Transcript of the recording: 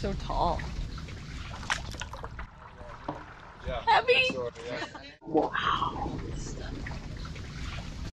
so tall. Yeah. Heavy? Sort of, yeah. Wow.